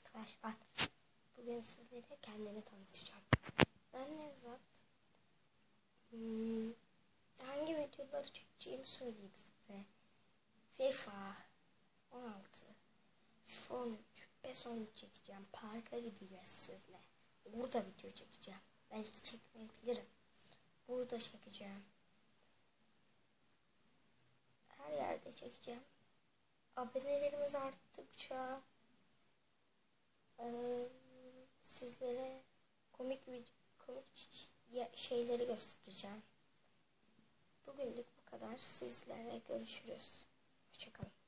arkadaşlar. Bugün sizlere kendimi tanıtacağım. Ben Nevzat. Hangi videoları çekeceğimi söyleyeyim size. FIFA 16, FIFA 13, PES 13 çekeceğim. Parka gideceğiz sizle. Burada video çekeceğim. Belki çekmeyebilirim. Burada çekeceğim. Her yerde çekeceğim. Abonelerimiz arttıkça sizlere komik şeyleri göstereceğim. Bugünlük bu kadar. Sizlere görüşürüz. Hoşça kalın.